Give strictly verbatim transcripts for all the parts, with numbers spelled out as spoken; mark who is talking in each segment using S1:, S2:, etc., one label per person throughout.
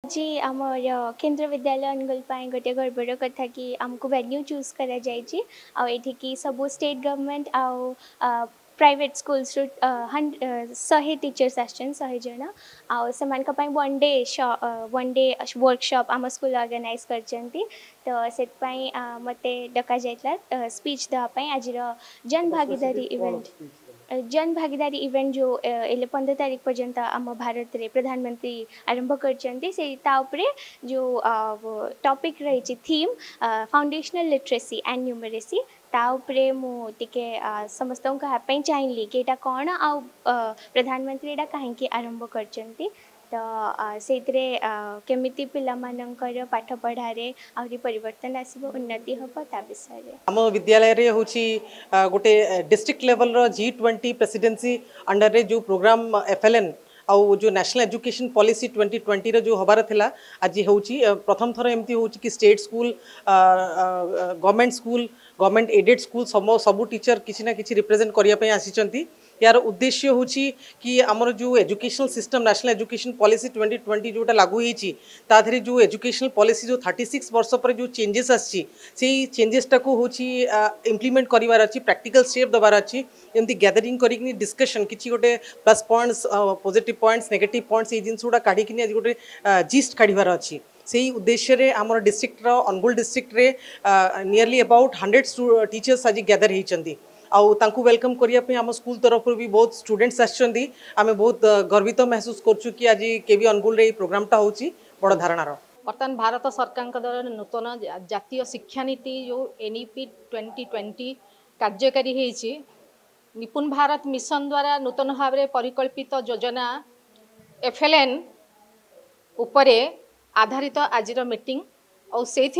S1: जी आमर केंद्रीय विद्यालय अनुगुल गोटे गर्वर कथा कि आमको वेन्यू चूज करा जायछि आ एठी कि सब स्टेट गवर्नमेंट आउ प्राइवेट स्कूल्स सहे टीचर्स आछन सहे जन आ समान का one day one day workshop आम स्कूल ऑर्गेनाइज करचंती तो सेत पई मते डका जायतला स्पीच दवा पई आज जन भागीदारी इवेंट जन भागीदारी इवेंट जो एले पंद्रह तारीख पर्यंत आम भारत रे प्रधानमंत्री आरंभ करचंती से ताऊपरे जो टॉपिक रही theme foundational literacy and numeracy ताऊपरे मु टिके समस्तों कहपई चाहिए कि एटा कौन आ प्रधानमंत्री एटा कहीं आरंभ करचंती तो से केमिति पिला मानकर पाठ पढ़ारे आउरी परिवर्तन आसीबो उन्नति हबो ता विषय रे
S2: हम विद्यालय रे होची गोटे डिस्ट्रिक्ट लेवल रो जी ट्वेंटी प्रेसिडेंसी अंडर रे जो प्रोग्राम एफएलएन आउ जो national education policy twenty twenty रो जो हबार थिला आज होची प्रथम थर एमती होची कि state school government school government aided school सब सब टीचर किसी ना किसी रिप्रेजेंट करिया पे आसीचंती यार उद्देश्य होची कि आमर जो educational system national education policy twenty twenty जोटा लागू होईची ता धरे जो एजुकेशनल पॉलिसी जो थर्टी सिक्स वर्ष पर जो चेंजेस आसी से चेंजेस टाको होची इम्प्लीमेंट करिवार अछि प्रैक्टिकल स्टेप दबार अछि एमती गैदरिंग करिकनी डिस्कशन किछि गोटे plus points positive points negative points ए जिंस गुडा काढी किनी आज गोटे जिस्ट काढिवार अछि से उद्देश्य रे आमर डिस्ट्रिक्ट रो अनुगुल डिस्ट्रिक्ट रे नियरली अबाउट हंड्रेड टीचर्स आज गैदर होईचंती आउ तांकु वेलकम करिया पे हम स्कूल तरफ भी बहुत स्टूडेंट्स आछंदी आमे बहुत गर्वित महसूस करछु कि आज केबी अनुगुल रे प्रोग्रामटा होची बड़ धारणार
S3: वर्तमान भारत सरकार द्वारा नूतन जातीय शिक्षा नीति जो एनईपी ट्वेंटी ट्वेंटी कार्यकारी होईची निपुण भारत मिशन द्वारा नूतन भाव में परिकल्पित योजना एफएलएन उपरे आधारित आज मीटिंग और से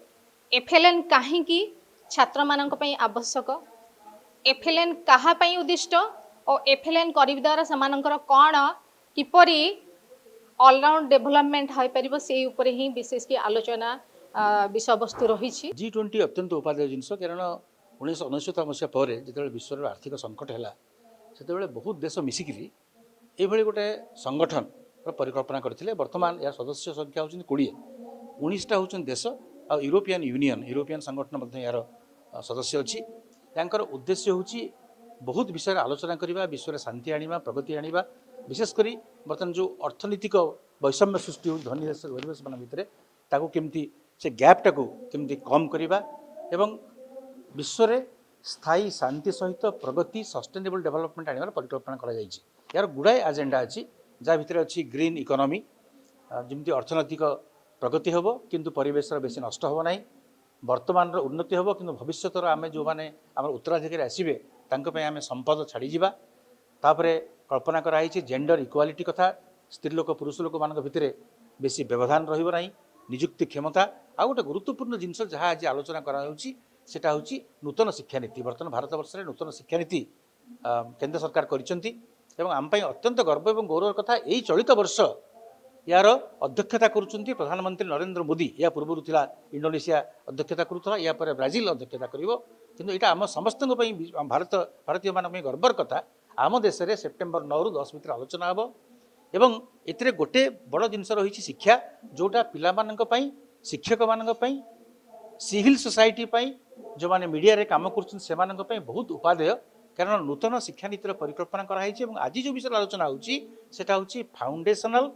S3: एफएलएन कहीं छात्र मानक पई आवश्यक एफएलएन कहा पई उद्दिष्ट और एफएलएन करिब द्वारा समानकर कौन किपरि ऑलराउंड डेवलपमेंट हो पारिबो से ऊपर ही विशेष की आलोचना विषय वस्तु रही
S4: जी ट्वेंटी अत्यंत उपादेय जिनस कारण उन्नीस अनशत मसीहा पर जो विश्व आर्थिक संकट है से बहुत देश मिसिकी ये गोटे संगठन परिकल्पना करते बर्तमान यार सदस्य संख्या होती कोड़े उन्नीसटा होती देश आ यूरोपियन यूनियन यूरोपियन संगठन यार सदस्य अच्छी यार उद्देश्य होची बहुत विषय आलोचना करवा विश्व शांति आनिबा प्रगति आनिबा विशेषकर बर्तमान जो अर्थनीतिक वैषम्य सृष्टि हो धनी देश गरीब देश मान भितर ताकू केमती से गैपटा को केमती कम करवा एवं विश्व स्थायी शांति सहित प्रगति सस्टेनेबल डेवलपमेंट आनिबार परिकल्पना करा जायछि यार गुड़ाए एजेंडा अच्छी जहाँ भितर अच्छी ग्रीन इकोनॉमी जमी अर्थनैतिक प्रगति हम किंतु परिवेश बेसी नष्ट हो ना वर्तमान उन्नति हम कि भविष्य आम जो मैंने आम उत्तराधिकारी आसवे आम संपद छाड़ीजा तापर कल्पना कराई जेंडर इक्वालिटी कथा स्त्री लोक पुरुष लोक मान भितर बेसी व्यवधान रहा निजुक्ति क्षमता आ गोटे गुरुत्वपूर्ण जिनस जहाँ आज आलोचना कराटा हूँ नूतन शिक्षा नीति बर्तमान भारत वर्ष में नूतन शिक्षा नीति केंद्र सरकार करिसेंती एवं आम अत्यंत गर्व और गौरव कथा यही चलित वर्ष यार अध्यक्षता करुँच प्रधानमंत्री नरेंद्र मोदी या पूर्व था इंडोनेशिया अध्यक्षता करूला या पर ब्राजिल अध्यक्षता करिवो किंतु यहाँ आम समस्त भारत भारतीय मान गर्वर कथा आम देश में सेप्टेम्बर नौ रु दस भितर आलोचना हम एवं ए गोटे बड़ जिनस रही शिक्षा जोटा पिला मानक पई शिक्षक मानक पई सिविल सोसाइटी पई जो माने मीडिया रे काम करछन से मानक पई बहुत उपादेय कारण नूतन शिक्षा नीतिर परिकल्पना कराई आज जो विषय आलोचना होची सेटा होची foundational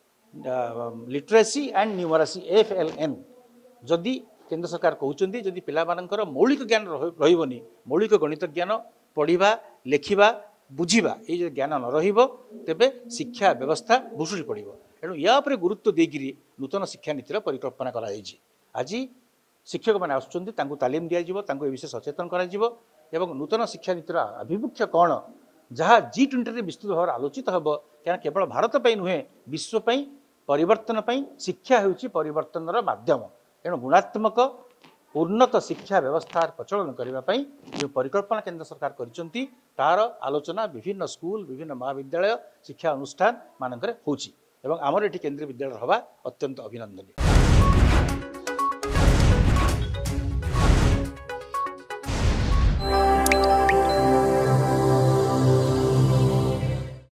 S4: literacy and numeracy FLN जदि केंद्र सरकार कहते जदि पिला मानकर मौलिक ज्ञान रही मौलिक गणित ज्ञान पढ़ा लेखा बुझा ये ज्ञान न रहिबो तेबे शिक्षा व्यवस्था भुशुड़ी पड़ो एणु या उपरे गुरुत्व देकिरी नूतन शिक्षा नीतिर परिकल्पना कराई आज शिक्षक मैंने आसुच्चंती तांकु तालीम दिया तांकु ए विषय सचेतन करा एवं नूतन शिक्षा नीतिर आभिमुख्य कौन जहाँ जी ट्वेंटी विस्तृत भाव आलोचित हम क्या केवल भारत पर नुहे विश्व परिवर्तन पई शिक्षा होउची परिवर्तनर माध्यम एणु गुणात्मक उन्नत शिक्षा व्यवस्था प्रचलन करने जो परिकल्पना केंद्र सरकार करिसेंती तार आलोचना विभिन्न स्कूल विभिन्न महाविद्यालय शिक्षा अनुष्ठान मानकरे होउची एवं आमर एठी केंद्रीय विद्यालय हवा अत्यंत अभिनंदनीय।